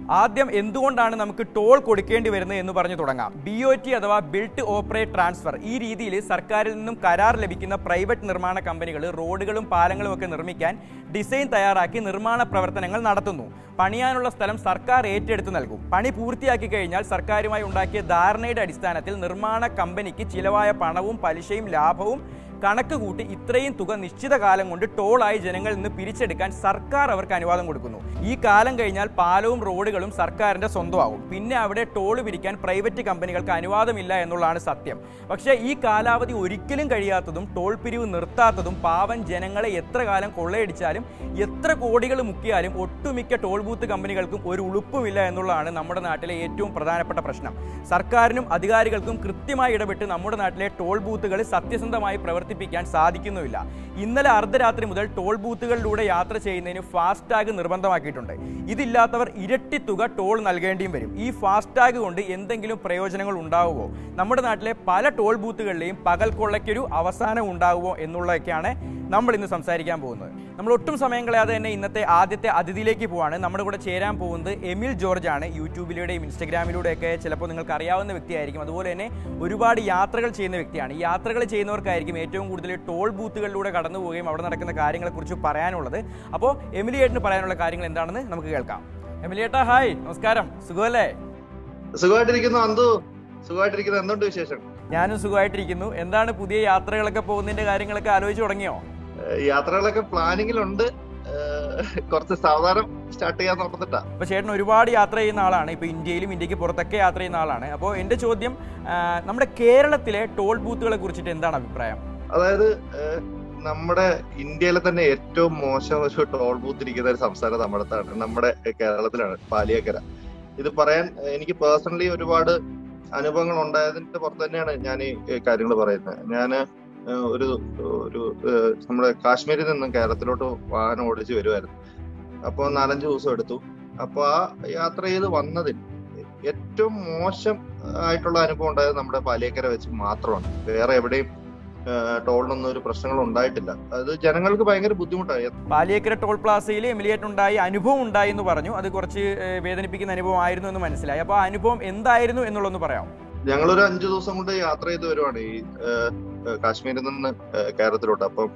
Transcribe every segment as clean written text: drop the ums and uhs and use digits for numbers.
ആദ്യം എന്തുകൊണ്ടാണ് നമുക്ക് ടോൾ കൊടുക്കേണ്ടി വരുന്നത് എന്ന് പറഞ്ഞു തുടങ്ങാം. BOT അഥവാ ബിൽറ്റ് ഓപ്പറേറ്റ് ട്രാൻസ്ഫർ. ഈ രീതിയിൽ സർക്കാരിൽ നിന്നും കരാർ ലഭിക്കുന്ന പ്രൈവറ്റ് നിർമ്മാണ കമ്പനികൾ റോഡുകളും പാലങ്ങളും ഒക്കെ നിർമ്മിക്കാൻ ഡിസൈൻ തയ്യാറാക്കി നിർമ്മാണ പ്രവർത്തനങ്ങൾ നടത്തുന്നു. പണിയാനുള്ള സ്ഥലം സർക്കാർ ഏറ്റെടുത്ത് നൽകും. പണി പൂർത്തിയാക്കി കഴിഞ്ഞാൽ സർക്കാരുമായി ഉണ്ടാക്കിയ ധാരണയുടെ അടിസ്ഥാനത്തിൽ നിർമ്മാണ കമ്പനിക്ക് ചിലവായ പണവും പലിശയും ലാഭവും കണക്ക് കൂട്ടി ഇത്രയും തുക നിശ്ചിത കാലം കൊണ്ട് ടോളായി ജനങ്ങളിൽ നിന്ന് പിരിച്ചെടുക്കാൻ സർക്കാർ അവർക്ക് അനുവാദം കൊടുക്കുന്നു. ഈ കാലം കഴിഞ്ഞാൽ പാലവും റോഡുകളും സർക്കാരിന്റെ സ്വന്തമാകും. പിന്നെ അവിടെ ടോൾ പിരിക്കാൻ പ്രൈവറ്റ് കമ്പനികൾക്ക് അനുവാദമില്ല എന്നുള്ളതാണ് സത്യം. പക്ഷേ ഈ കാലാവധി ഒരിക്കലും കഴിയാത്തതും ടോൾ പിരിവ് നിർത്താത്തതും പാവം ജനങ്ങളെ എത്ര കാലം കൊള്ളയടിച്ചാലും എത്ര കോടികൾ മുക്കിയാലും ഒട്ടുമിക്ക ടോൾ ബൂത്ത് കമ്പനികൾക്കും ഒരു ഉളുപ്പുമില്ല എന്നുള്ളതാണ് നമ്മുടെ നാട്ടിലെ ഏറ്റവും പ്രധാനപ്പെട്ട പ്രശ്നം. സർക്കാരിനും അധികാരികൾക്കും കൃത്യമായി ഇടപെട്ട് നമ്മുടെ നാട്ടിലെ ടോൾ ബൂത്തുകൾ സത്യസന്ധമായി പ്രവർത്തിപ്പിക്കാൻ സാധിക്കുന്നുമില്ല. ഇന്നലെ അർദ്ധരാത്രി മുതൽ ടോൾ ബൂത്തുകളിലൂടെ യാത്ര ചെയ്യുന്നതിന് ഫാസ്ടാഗ് നിർബന്ധമാക്കിയിട്ടുണ്ട്. ഇതില്ലാത്തവർ ഇരട്ടി തുക ടോൾ നൽകേണ്ടിയും വരും. ഈ ഫാസ്ടാഗ് കൊണ്ട് എന്തെങ്കിലും പ്രയോജനങ്ങൾ ഉണ്ടാവുമോ? നമ്മുടെ നാട്ടിലെ പല ടോൾ ബൂത്തുകളിലെയും പകൽ കൊള്ളയ്ക്കൊരു അവസാനം ഉണ്ടാവുമോ എന്നുള്ളതൊക്കെയാണ് നമ്മൾ ഇന്ന് സംസാരിക്കാൻ പോകുന്നത്. നമ്മൾ ഒട്ടും സമയം കളയാതെ തന്നെ ഇന്നത്തെ ആദ്യത്തെ അതിഥിയിലേക്ക് പോവാണ്. നമ്മുടെ കൂടെ ചേരാൻ പോകുന്നത് എമിൽ ജോർജ് ആണ്. യൂട്യൂബിലൂടെയും ഇൻസ്റ്റഗ്രാമിലൂടെയൊക്കെ ചിലപ്പോൾ നിങ്ങൾക്ക് അറിയാവുന്ന വ്യക്തിയായിരിക്കും. അതുപോലെ തന്നെ ഒരുപാട് യാത്രകൾ ചെയ്യുന്ന വ്യക്തിയാണ്. ഈ യാത്രകൾ ചെയ്യുന്നവർക്കായിരിക്കും ഏറ്റവും കൂടുതൽ ടോൾ ബൂത്തുകളിലൂടെ കടന്നു പോവുകയും അവിടെ നടക്കുന്ന കാര്യങ്ങളെക്കുറിച്ച് പറയാനുള്ളത്. അപ്പോൾ എമിലിയേട്ടന് പറയാനുള്ള കാര്യങ്ങൾ എന്താണെന്ന് നമുക്ക് കേൾക്കാം. എമിലിയേട്ടാ, ഹായ്, നമസ്കാരം. സുഖമല്ലേ? സുഖമായിട്ടിരിക്കുന്നു അന്തു. സുഖമായിട്ടിരിക്കുന്നു. എന്തുണ്ട് വിശേഷം? ഞാനും സുഖമായിട്ടിരിക്കുന്നു. എന്താണ് പുതിയ യാത്രകളൊക്കെ പോകുന്നതിന്റെ കാര്യങ്ങളൊക്കെ ആലോചിച്ച് തുടങ്ങിയോ? യാത്രകളൊക്കെ പ്ലാനിങ്ങിലുണ്ട്. കുറച്ച് സാവധാനം സ്റ്റാർട്ട് ചെയ്യാൻ നോക്കത്തിട്ടാ. അപ്പൊ ചേട്ടൻ ഒരുപാട് യാത്ര ചെയ്യുന്ന ആളാണ്. ഇപ്പൊ ഇന്ത്യയിലും ഇന്ത്യക്ക് പുറത്തൊക്കെ യാത്ര ചെയ്യുന്ന ആളാണ്. അപ്പോൾ എന്റെ ചോദ്യം, നമ്മുടെ കേരളത്തിലെ ടോൾ ബൂത്തുകളെ കുറിച്ചിട്ട് എന്താണ് അഭിപ്രായം? അതായത് നമ്മുടെ ഇന്ത്യയിലെ തന്നെ ഏറ്റവും മോശം ഒരു ടോൾ ബൂത്ത് ഇരിക്കുന്ന ഒരു സംസ്ഥാനം നമ്മുടെ കേരളത്തിലാണ്, പാലിയേക്കര. ഇത് പറയാൻ എനിക്ക് പേഴ്സണലി ഒരുപാട് അനുഭവങ്ങൾ ഉണ്ടായതിന്റെ പുറത്ത് തന്നെയാണ് ഞാൻ ഈ കാര്യങ്ങൾ പറയുന്നത്. ഞാന് ഒരു നമ്മുടെ കാശ്മീരിൽ നിന്നും കേരളത്തിലോട്ട് വാഹനം ഓടിച്ച് വരുമായിരുന്നു. അപ്പോൾ 4-5 ദിവസം എടുത്തു. അപ്പൊ ആ യാത്ര ചെയ്ത് വന്നതിൽ ഏറ്റവും മോശം ആയിട്ടുള്ള അനുഭവം ഉണ്ടായത് നമ്മുടെ പാലിയേക്കര വെച്ച് മാത്രമാണ്. വേറെ എവിടെയും ടോളിനൊന്നും ഒരു പ്രശ്നങ്ങൾ ഉണ്ടായിട്ടില്ല. അത് ജനങ്ങൾക്ക് ഭയങ്കര ബുദ്ധിമുട്ടായി. പാലിയേക്കര ടോൾ പ്ലാസയിൽ എമിലിയേറ്റ് ഉണ്ടായി അനുഭവം ഉണ്ടായി എന്ന് പറഞ്ഞു. അത് കുറച്ച് വേദനിപ്പിക്കുന്ന അനുഭവം ആയിരുന്നു എന്ന് മനസ്സിലായി. അപ്പൊ ആ അനുഭവം എന്തായിരുന്നു എന്നുള്ളതൊന്ന് പറയാം. ഞങ്ങളൊരു 5 ദിവസം കൊണ്ട് യാത്ര ചെയ്ത് വരുവാണ് ഈ കാശ്മീരിൽ നിന്ന് കേരളത്തിലോട്ട്. അപ്പം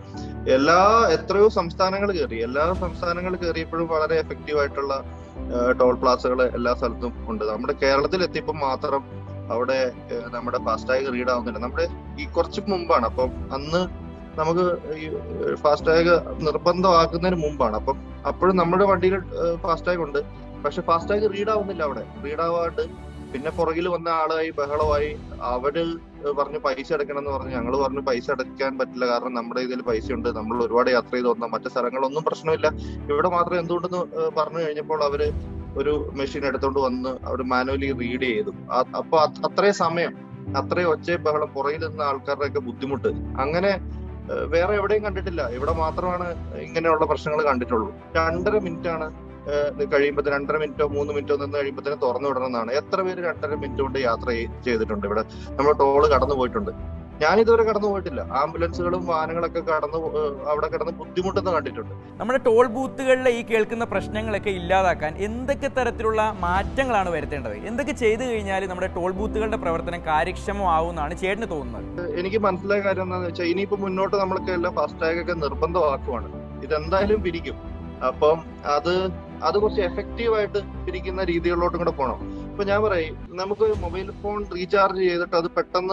എത്രയോ സംസ്ഥാനങ്ങൾ കയറി. എല്ലാ സംസ്ഥാനങ്ങൾ കയറിയപ്പോഴും വളരെ എഫക്റ്റീവ് ആയിട്ടുള്ള ടോൾ പ്ലാസകൾ എല്ലാ സ്ഥലത്തും ഉണ്ട്. നമ്മുടെ കേരളത്തിൽ എത്തിയപ്പോൾ മാത്രം അവിടെ നമ്മുടെ ഫാസ്ടാഗ് റീഡ് ആവുന്നില്ല. നമ്മുടെ ഈ കുറച്ച് മുമ്പാണ്. അപ്പം അന്ന് നമുക്ക് ഈ ഫാസ്ടാഗ് നിർബന്ധമാക്കുന്നതിന് മുമ്പാണ്. അപ്പം അപ്പോഴും നമ്മുടെ വണ്ടിയിൽ ഫാസ്ടാഗ് ഉണ്ട്. പക്ഷെ ഫാസ്ടാഗ് റീഡ് ആവുന്നില്ല. അവിടെ റീഡ് ആവാണ്ട് പിന്നെ പുറകിൽ വന്ന ആളായി ബഹളമായി. അവര് പറഞ്ഞു പൈസ അടയ്ക്കണം എന്ന് പറഞ്ഞു. ഞങ്ങൾ പറഞ്ഞു പൈസ അടയ്ക്കാൻ പറ്റില്ല, കാരണം നമ്മുടെ ഇതിൽ പൈസ ഉണ്ട്, നമ്മൾ ഒരുപാട് യാത്ര ചെയ്ത് വന്ന മറ്റു സ്ഥലങ്ങളൊന്നും പ്രശ്നമില്ല, ഇവിടെ മാത്രം എന്തുകൊണ്ടെന്ന് പറഞ്ഞു കഴിഞ്ഞപ്പോൾ അവര് ഒരു മെഷീൻ എടുത്തോണ്ട് വന്ന് അവർ മാനുവലി റീഡ് ചെയ്തു. അപ്പൊ അത്രയും സമയം, അത്രയും ഒച്ചയും ബഹളം, പുറകിൽ നിന്ന ആൾക്കാരുടെയൊക്കെ ബുദ്ധിമുട്ട് അങ്ങനെ വേറെ എവിടെയും കണ്ടിട്ടില്ല. ഇവിടെ മാത്രമാണ് ഇങ്ങനെയുള്ള പ്രശ്നങ്ങൾ കണ്ടിട്ടുള്ളൂ. 2.5 മിനിറ്റാണ് കഴിയുമ്പോൾ, 2.5 മിനിറ്റോ 3 മിനിറ്റോ നിന്ന് കഴിയുമ്പോഴത്തേന് തുറന്നു വിടണമെന്നാണ്. എത്ര പേര് 2.5 മിനിറ്റ് കൊണ്ട് യാത്ര ചെയ്തിട്ടുണ്ട്? ഇവിടെ നമ്മൾ ടോള് കടന്നു പോയിട്ടുണ്ട്. ഞാനിതുവരെ കടന്നു പോയിട്ടില്ല. ആംബുലൻസുകളും വാഹനങ്ങളൊക്കെ അവിടെ കിടന്ന് ബുദ്ധിമുട്ടെന്ന് കണ്ടിട്ടുണ്ട്. നമ്മുടെ ടോൾ ബൂത്തുകളിലെ ഈ കേൾക്കുന്ന പ്രശ്നങ്ങളൊക്കെ ഇല്ലാതാക്കാൻ എന്തൊക്കെ തരത്തിലുള്ള മാറ്റങ്ങളാണ് വരുത്തേണ്ടത്? എന്തൊക്കെ ചെയ്തു കഴിഞ്ഞാൽ നമ്മുടെ ടോൾ ബൂത്തുകളുടെ പ്രവർത്തനം കാര്യക്ഷമമാവുമെന്നാണ് ചേട്ടന് തോന്നുന്നത്? എനിക്ക് മനസ്സിലായ കാര്യം എന്താണെന്ന് വെച്ചാൽ, ഇനിയിപ്പോ മുന്നോട്ട് നമ്മൾക്ക് എല്ലാം ഫാസ്ടാഗ് ഒക്കെ നിർബന്ധമാക്കുവാണ്. ഇതെന്തായാലും പിരിക്കും. അപ്പം അത് കുറച്ച് എഫക്റ്റീവായിട്ട് പിരിക്കുന്ന രീതികളിലോട്ടും കൂടെ പോകണം. ഇപ്പൊ ഞാൻ പറയും, നമുക്ക് മൊബൈൽ ഫോൺ റീചാർജ് ചെയ്തിട്ട് അത് പെട്ടെന്ന്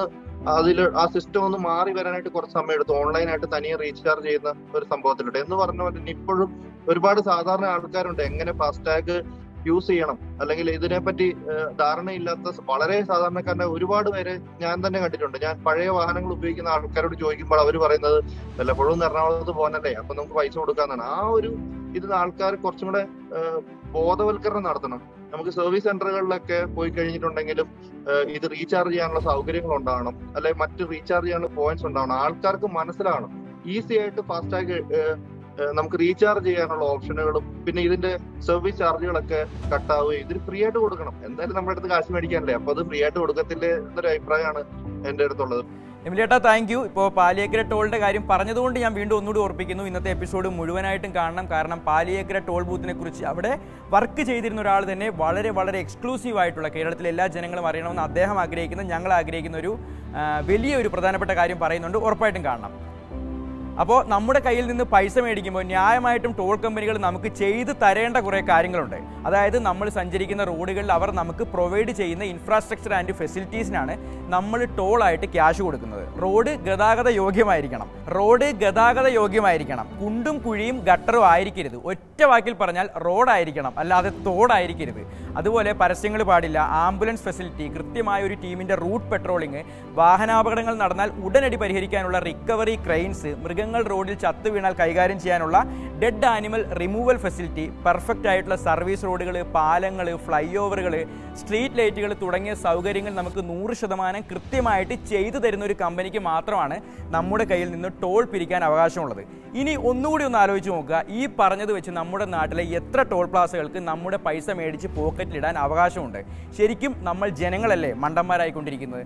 ആ സിസ്റ്റം ഒന്ന് മാറി വരാനായിട്ട് കുറച്ച് സമയം എടുത്തു. ഓൺലൈനായിട്ട് തനിയെ റീചാർജ് ചെയ്യുന്ന ഒരു സംഭവത്തിലുണ്ട്. എന്ന് പറഞ്ഞ പോലെ തന്നെ ഇപ്പോഴും ഒരുപാട് സാധാരണ ആൾക്കാരുണ്ട് എങ്ങനെ ഫാസ്ടാഗ് യൂസ് ചെയ്യണം, അല്ലെങ്കിൽ ഇതിനെപ്പറ്റി ധാരണയില്ലാത്ത വളരെ സാധാരണക്കാരനെ ഒരുപാട് പേരെ ഞാൻ തന്നെ കണ്ടിട്ടുണ്ട്. ഞാൻ പഴയ വാഹനങ്ങൾ ഉപയോഗിക്കുന്ന ആൾക്കാരോട് ചോദിക്കുമ്പോൾ അവർ പറയുന്നത് വല്ലപ്പോഴും എറണാകുളത്ത് പോകാനല്ലേ, അപ്പൊ നമുക്ക് പൈസ കൊടുക്കാന്നാണ്. ആ ഒരു ഇതിന് ആൾക്കാർ കുറച്ചും കൂടെ ബോധവൽക്കരണം നടത്തണം. നമുക്ക് സർവീസ് സെന്ററുകളിലൊക്കെ പോയി കഴിഞ്ഞിട്ടുണ്ടെങ്കിലും ഇത് റീചാർജ് ചെയ്യാനുള്ള സൗകര്യങ്ങൾ ഉണ്ടാവണം, അല്ലെങ്കിൽ മറ്റ് റീചാർജ് ചെയ്യാനുള്ള പോയിന്റ്സ് ഉണ്ടാവണം. ആൾക്കാർക്ക് മനസ്സിലാവണം ഈസി ആയിട്ട് ഫാസ്ടാഗ് നമുക്ക് റീചാർജ് ചെയ്യാനുള്ള ഓപ്ഷനുകളും പിന്നെ ഇതിന്റെ സർവീസ് ചാർജുകളൊക്കെ കട്ടാവുകയും ഇതിന് ഫ്രീ ആയിട്ട് കൊടുക്കണം. എന്തായാലും നമ്മുടെ അടുത്ത് കാശ് മേടിക്കാനല്ലേ, അപ്പൊ അത് ഫ്രീ ആയിട്ട് കൊടുക്കത്തില്ലേ എന്നൊരു അഭിപ്രായമാണ് എന്റെ അടുത്തുള്ളത്. എമിലേട്ടാ താങ്ക് യു. ഇപ്പോൾ പാലിയേക്കര ടോളിൻ്റെ കാര്യം പറഞ്ഞതുകൊണ്ട് ഞാൻ വീണ്ടും ഒന്നുകൂടി ഓർപ്പിക്കുന്നു, ഇന്നത്തെ എപ്പിസോഡ് മുഴുവനായിട്ടും കാണണം. കാരണം പാലിയേക്കര ടോൾ ബൂത്തിനെ കുറിച്ച് അവിടെ വർക്ക് ചെയ്തിരുന്ന ഒരാൾ തന്നെ വളരെ വളരെ എക്സ്ക്ലൂസീവ് ആയിട്ടുള്ള, കേരളത്തിലെ എല്ലാ ജനങ്ങളും അറിയണമെന്ന് അദ്ദേഹം ആഗ്രഹിക്കുന്ന, ഞങ്ങൾ ആഗ്രഹിക്കുന്ന ഒരു വലിയൊരു പ്രധാനപ്പെട്ട കാര്യം പറയുന്നുണ്ട്. ഉറപ്പായിട്ടും കാണണം. അപ്പോൾ നമ്മുടെ കയ്യിൽ നിന്ന് പൈസ മേടിക്കുമ്പോൾ ന്യായമായിട്ടും ടോൾ കമ്പനികൾ നമുക്ക് ചെയ്ത് തരേണ്ട കുറേ കാര്യങ്ങളുണ്ട്. അതായത് നമ്മൾ സഞ്ചരിക്കുന്ന റോഡുകളിൽ അവർ നമുക്ക് പ്രൊവൈഡ് ചെയ്യുന്ന ഇൻഫ്രാസ്ട്രക്ചർ ആൻഡ് ഫെസിലിറ്റീസിനാണ് നമ്മൾ ടോളായിട്ട് ക്യാഷ് കൊടുക്കുന്നത്. റോഡ് ഗതാഗത യോഗ്യമായിരിക്കണം. കുണ്ടും കുഴിയും ഗട്ടറും ആയിരിക്കരുത്. ഒറ്റ വാക്കിൽ പറഞ്ഞാൽ റോഡായിരിക്കണം, അല്ലാതെ തോടായിരിക്കരുത്. അതുപോലെ പരസ്യങ്ങൾ പാടില്ല. ആംബുലൻസ് ഫെസിലിറ്റി, കൃത്യമായ ഒരു ടീമിൻ്റെ റൂട്ട് പെട്രോളിങ്, വാഹനാപകടങ്ങൾ നടന്നാൽ ഉടനടി പരിഹരിക്കാനുള്ള റിക്കവറി ക്രെയിൻസ്, മൃഗങ്ങൾ റോഡിൽ ചത്തു വീണാൽ കൈകാര്യം ചെയ്യാനുള്ള dead animal removal facility, perfect ആയിട്ടുള്ള സർവീസ് റോഡുകൾ, പാലങ്ങൾ, ഫ്ലൈ ഓവറുകൾ, സ്ട്രീറ്റ് ലൈറ്റുകൾ തുടങ്ങിയ സൗകര്യങ്ങൾ നമുക്ക് 100% കൃത്യമായിട്ട് ചെയ്തു തരുന്ന ഒരു കമ്പനിക്ക് മാത്രമാണ് നമ്മുടെ കയ്യിൽ നിന്ന് ടോൾ പിരിക്കാൻ അവകാശമുള്ളത്. ഇനി ഒന്നുകൂടി ഒന്ന് ആലോചിച്ച് നോക്കുക, ഈ പറഞ്ഞത് വെച്ച് നമ്മുടെ നാട്ടിലെ എത്ര ടോൾ പ്ലാസകൾക്ക് നമ്മുടെ പൈസ മേടിച്ച് പോക്കറ്റിലിടാൻ അവകാശമുണ്ട്? ശരിക്കും നമ്മൾ ജനങ്ങളല്ലേ മണ്ടന്മാരായിക്കൊണ്ടിരിക്കുന്നത്?